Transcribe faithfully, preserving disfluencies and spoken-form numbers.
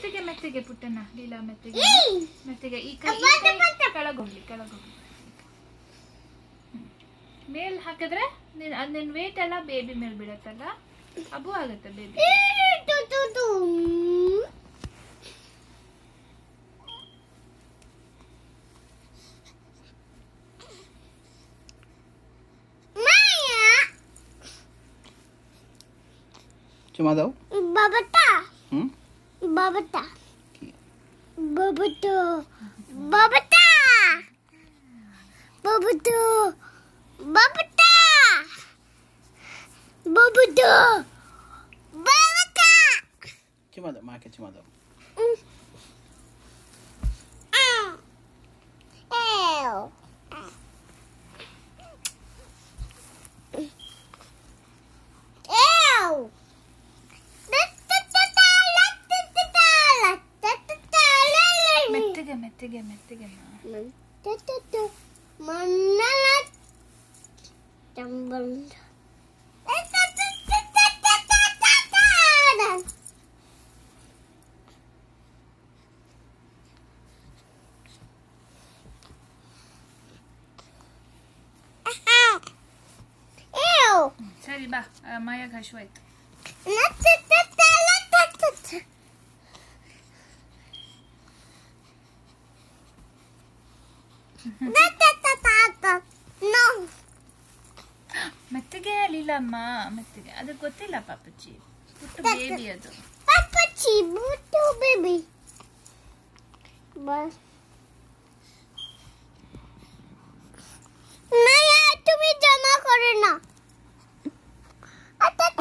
ಮೆತ್ತಿಗೆ ಮೆತ್ತಿಗೆ ಪುಟ್ಟಣ್ಣ ಲೀಲಾ ಮೆತ್ತಿಗೆ ಮೆತ್ತಿಗೆ ಈ ಕೈ ಕೆಳಗೋಗ್ಲಿ ಕೆಳಗೋಗ್ಲಿ ಮೇಲ್ ಹಾಕಿದ್ರೆ ನಿನ್ ವೇಟ್ ಎಲ್ಲ ಬೇಬಿ ಮೇಲ್ ಬೀಳತ್ತಲ್ಲ ಅಬು ಆಗುತ್ತೆ baby cuma tahu babata hmm babata babata babata babata babata babata babata cuma tahu makan cuma tahu ಮೆತ್ತಿಗೆ ಮೆತ್ತಿಗೆ ಮೆತ್ತಿಗೆ ಮಣ್ಣಲ ಚಂಬಂದ ಸರಿ ಬಾ ಮಾಯಾಗ ಹಶುವಾಯ್ತು ಮೆತ್ತಿಗೆ ಲೀಲಮ್ಮ ಮೆತ್ತಿಗೆ ಅದು ಗೊತ್ತಿಲ್ಲ ಪಾಪಚ್ಚಿ ಪುಟ್ಟು ಬೇಬಿ ಅದು ಪಾಪಚ್ಚಿ ಪುಟ್ಟು ಬೇಬಿ ಬಸ್ माया तुम्ही जमा करो ना आता